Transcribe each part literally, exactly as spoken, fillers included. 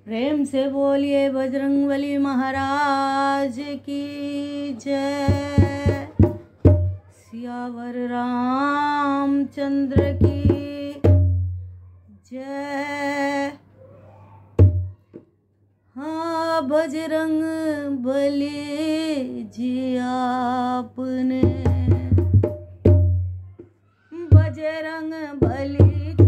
प्रेम से बोलिए बजरंगबली महाराज की जय। सियावर रामचंद्र की जय। हाँ बजरंग बली जी आपने, बजरंग बली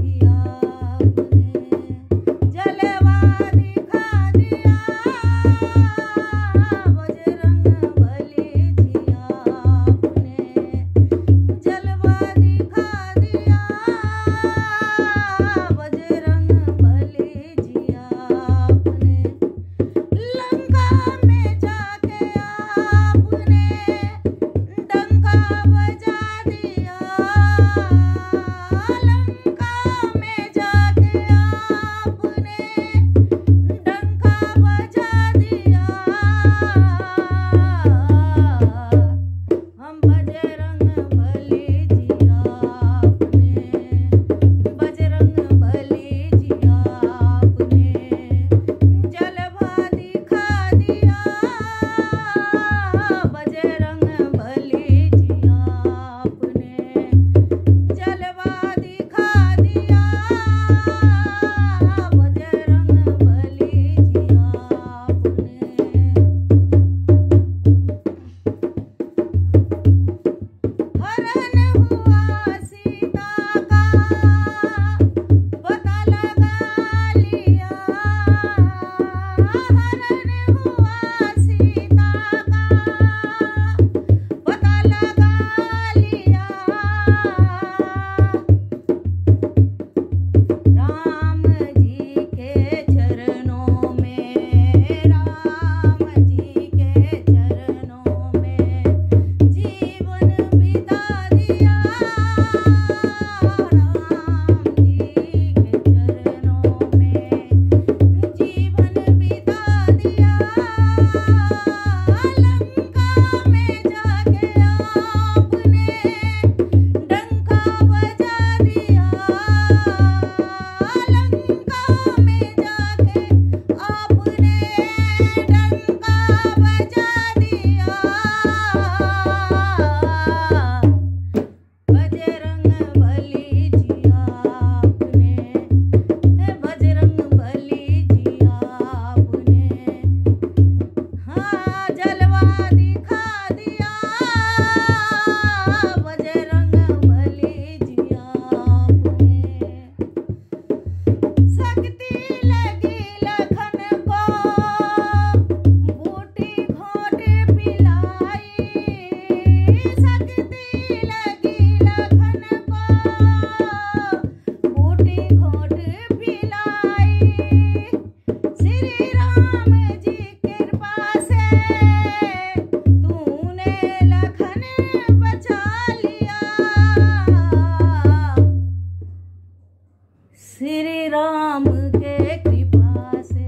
श्री राम के कृपा से,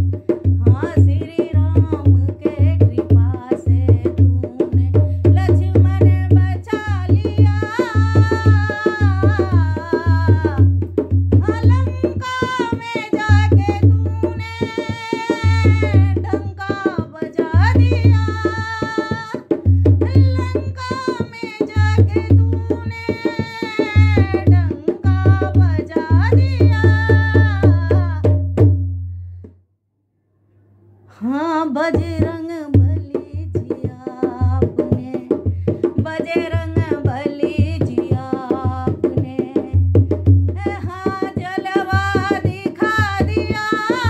हाँ श्री राम के कृपा से तूने लक्ष्मण बचा लिया। लंका में जाके तूने डंका बजा दिया। लंका में जाके तूने डंका बजा दिया। हाँ बजरंग बली जी आपने, बजरंग बली जी आपने हाँ जलवा दिखा दिया।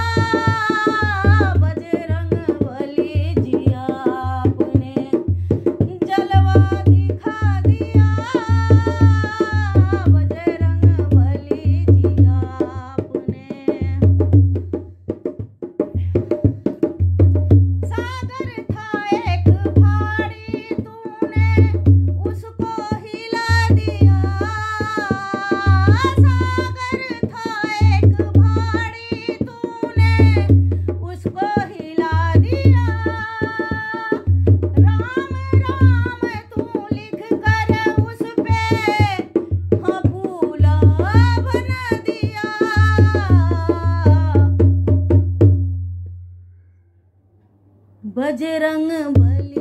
बजरंग बली जी आपने जलवा दिखा दिया। बजरंग बली जी आपने बजरंग बली